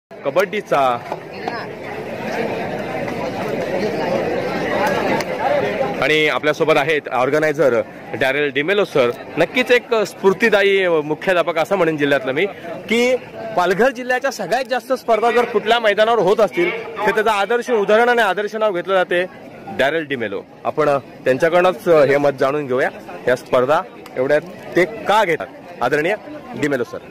कबड्डीचा आणि आपल्यासोबत आहेत ऑर्गनायझर डॅरेल डिमेलो सर। नक्कीच एक स्फूर्तिदायी मुख्याध्यापक असं म्हणेन जिल्ह्यातलं मी की पालघर जिल्ह्याच्या सगळ्यात जास्त स्पर्धा जर कुठल्या मैदानावर होत असतील तर त्याचा आदर्श उदाहरण आणि आदर्श नाव घेतलं जाते डॅरेल डिमेलो। आपण त्यांच्याकडूनच हे मत जाणून घेऊया या स्पर्धा एवढ्या ते का घेतात। आदरणीय डिमेलो सर।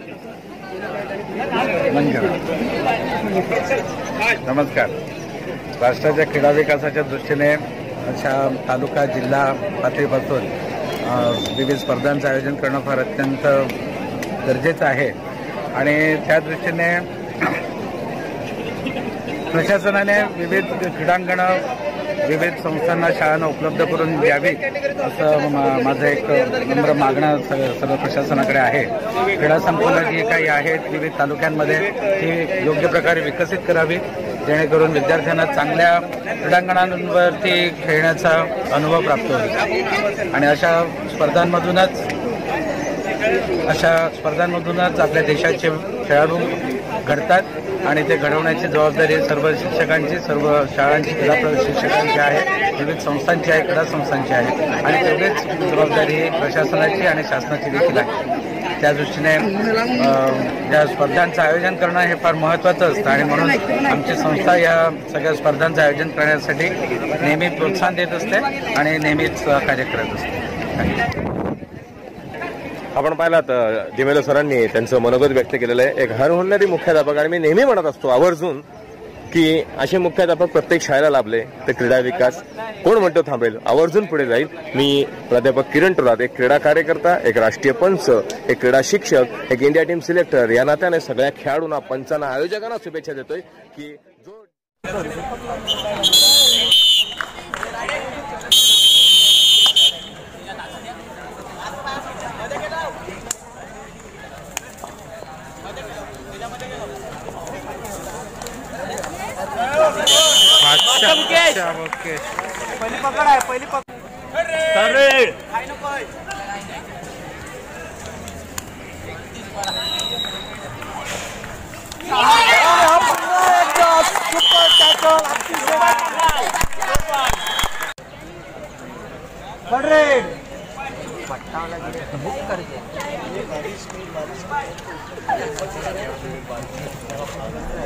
नमस्कार। राष्ट्राच्या क्रीडा विकासाच्या दृष्टीने अशा तालुका जिल्हा पातळीपासून विविध स्पर्धांचं आयोजन करणं फार अत्यंत गरजेचं आहे आणि त्या दृष्टीने प्रशासनाने विविध क्रीडांगणं विविध संस्थांना शाळांना उपलब्ध करून द्यावी असं माझं एक नम्र मागणं सर्व प्रशासनाकडे आहे। क्रीडा संकुलं जी काही आहेत विविध तालुक्यांमध्ये ती योग्य प्रकारे विकसित करावी जेणेकरून विद्यार्थ्यांना चांगल्या क्रीडांगणांवरती खेळण्याचा अनुभव प्राप्त होईल आणि अशा स्पर्धांमधूनच आपल्या देशाचे खेळाडू घडतात आणि ते घडवण्याची जबाबदारी सर्व शिक्षकांची सर्व शाळांची क्रीडा शिक्षकांची आहे विविध संस्थांची आहे क्रीडा संस्थांची आहे आणि तेवढीच जबाबदारी प्रशासनाची आणि शासनाची देखील आहे। त्या दृष्टीने या स्पर्धांचं आयोजन करणं हे फार महत्त्वाचं असतं आणि म्हणून आमची संस्था या सगळ्या स्पर्धांचं आयोजन करण्यासाठी नेहमी प्रोत्साहन देत असते आणि नेहमीच कार्य करत असते। आपण पाहिलात डिमेलो सरांनी त्यांचं मनोगत व्यक्त केलेलं आहे। एक हरहुन्नरी मुख्याध्यापक आणि मी नेहमी म्हणत असतो आवर्जून की असे मुख्याध्यापक प्रत्येक शाळेला लाभले तर क्रीडा विकास कोण म्हणतो थांबेल आवर्जून पुढे जाईल। मी प्राध्यापक किरण टोरात एक क्रीडा कार्यकर्ता एक राष्ट्रीय पंच एक क्रीडा शिक्षक एक इंडिया टीम सिलेक्टर या नात्याने सगळ्या खेळाडूंना पंचांना आयोजकांना शुभेच्छा देतोय की जो पहिली पकड आहे पहिली पकड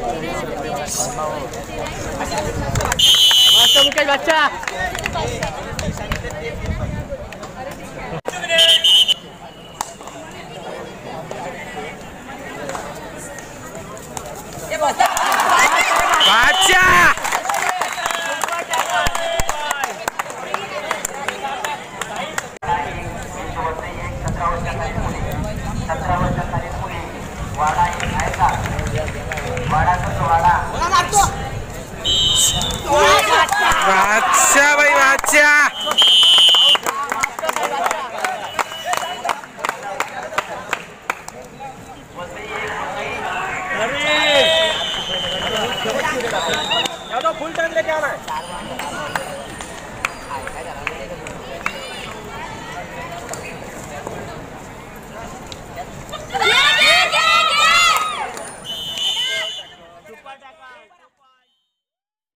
बच्चा